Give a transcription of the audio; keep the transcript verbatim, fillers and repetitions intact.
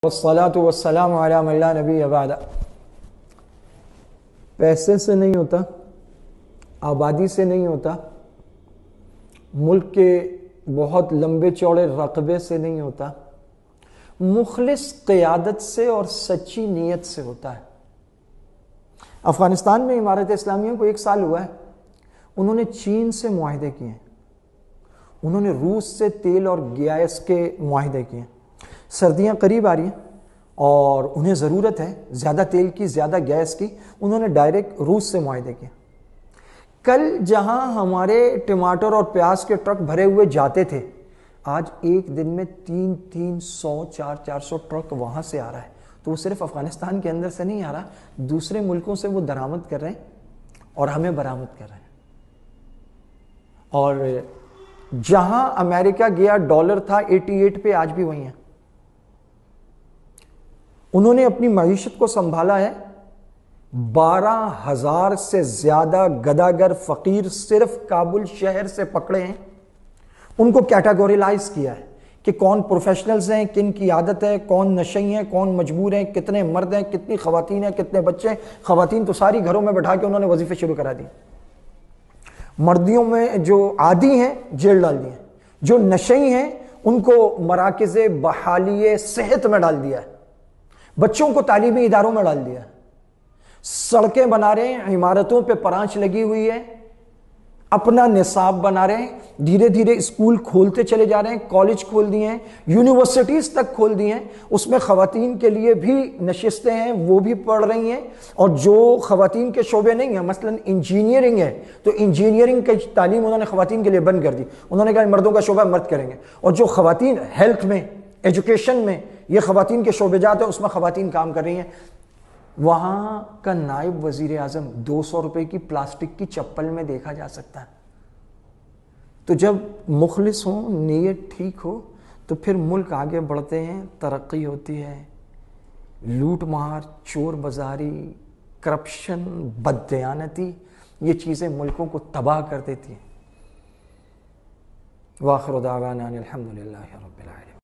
वस्सलातु वस्सलामु अला मन ला नबी बाद। पैसे से नहीं होता, आबादी से नहीं होता, मुल्क के बहुत लंबे चौड़े रकबे से नहीं होता, मुखलिस क़ियादत से और सच्ची नीयत से होता है। अफगानिस्तान में इमारत इस्लामिया को एक साल हुआ है, उन्होंने चीन से मुआहदे किए, उन्होंने रूस से तेल और गैस के मुआहदे किए। सर्दियां करीब आ रही हैं और उन्हें ज़रूरत है ज़्यादा तेल की, ज़्यादा गैस की, उन्होंने डायरेक्ट रूस से मुआहदे किए। कल जहां हमारे टमाटर और प्याज के ट्रक भरे हुए जाते थे, आज एक दिन में तीन तीन सौ चार चार सौ ट्रक वहां से आ रहा है। तो वो सिर्फ अफगानिस्तान के अंदर से नहीं आ रहा, दूसरे मुल्कों से वो दरामद कर रहे हैं और हमें बरामद कर रहे हैं। और जहां अमेरिका गया डॉलर था अठासी पे, आज भी वही है। उन्होंने अपनी मईशत को संभाला है। बारह हजार से ज्यादा गदागर फकीर सिर्फ काबुल शहर से पकड़े हैं, उनको कैटेगोरिलाइज किया है कि कौन प्रोफेशनल्स हैं, किन की आदत है, कौन नशई हैं, कौन मजबूर हैं, कितने मर्द हैं, कितनी खवातीन हैं, कितने बच्चे हैं। खवातीन तो सारी घरों में बैठा के उन्होंने वजीफे शुरू करा दिए। मर्दियों में जो आदी हैं जेल डाल दिए, जो नशई हैं उनको मराकज़े बहाली सेहत में डाल दिया है, बच्चों को तालीमी इदारों में डाल दिया है। सड़कें बना रहे हैं, इमारतों पे परांच लगी हुई है, अपना निसाब बना रहे हैं, धीरे धीरे स्कूल खोलते चले जा रहे हैं, कॉलेज खोल दिए हैं, यूनिवर्सिटीज तक खोल दिए हैं। उसमें खवातीन के लिए भी नशिस्तें हैं, वो भी पढ़ रही हैं। और जो खवातीन के शोबे नहीं है, मसलन इंजीनियरिंग है, तो इंजीनियरिंग की तालीम उन्होंने खवातीन के लिए बंद कर दी। उन्होंने कहा मर्दों का शोबा मर्द करेंगे। और जो खवातीन हेल्थ में, एजुकेशन में, ये खवातीन के शोबे जाते हैं, उसमें खवातीन काम कर रही हैं। वहां का नायब वजीर आजम दो सौ रुपए की प्लास्टिक की चप्पल में देखा जा सकता है। तो जब मुखलिस हो, नीयत ठीक हो, तो फिर मुल्क आगे बढ़ते हैं, तरक्की होती है। लूट मार, चोर बाजारी, करप्शन, बददयानती, ये चीजें मुल्कों को तबाह कर देती हैं। वाखिर दावाना अनिल हम्दुलिल्लाहि रब्बिल आलमीन।